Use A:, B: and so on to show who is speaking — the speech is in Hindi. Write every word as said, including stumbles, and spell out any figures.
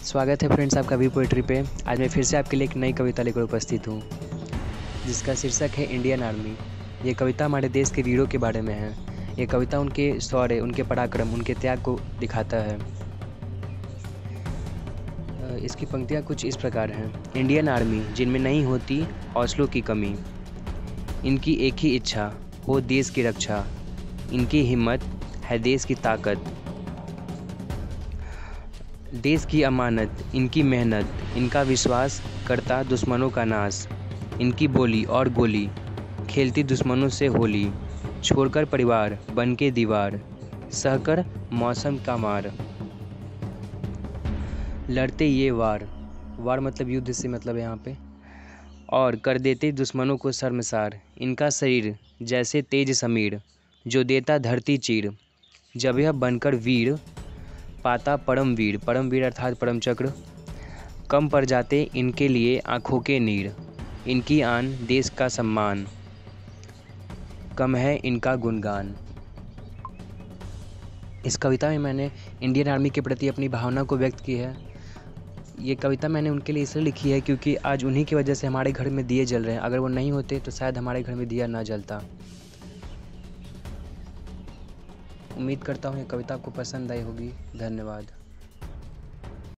A: स्वागत है फ्रेंड्स आपका भी पोइट्री पे। आज मैं फिर से आपके लिए एक नई कविता लेकर उपस्थित हूँ जिसका शीर्षक है इंडियन आर्मी। ये कविता हमारे देश के वीरों के बारे में है। ये कविता उनके शौर्य, उनके पराक्रम, उनके त्याग को दिखाता है। इसकी पंक्तियाँ कुछ इस प्रकार हैं। इंडियन आर्मी जिनमें नहीं होती हौसलों की कमी, इनकी एक ही इच्छा हो देश की रक्षा, इनकी हिम्मत है देश की ताकत, देश की अमानत इनकी मेहनत, इनका विश्वास करता दुश्मनों का नाश, इनकी बोली और गोली खेलती दुश्मनों से होली, छोड़कर परिवार बन के दीवार, सहकर मौसम का मार, लड़ते ये वार, वार मतलब युद्ध से मतलब यहाँ पे, और कर देते दुश्मनों को शर्मसार, इनका शरीर जैसे तेज समीर जो देता धरती चीर, जब यह बनकर वीर पाता परमवीर, परमवीर अर्थात परम चक्र, कम पड़ जाते इनके लिए आँखों के नीर, इनकी आन देश का सम्मान, कम है इनका गुणगान। इस कविता में मैंने इंडियन आर्मी के प्रति अपनी भावना को व्यक्त की है। ये कविता मैंने उनके लिए इसलिए लिखी है क्योंकि आज उन्हीं की वजह से हमारे घर में दिए जल रहे हैं। अगर वो नहीं होते तो शायद हमारे घर में दिया ना जलता। उम्मीद करता हूँ ये कविता आपको पसंद आई होगी। धन्यवाद।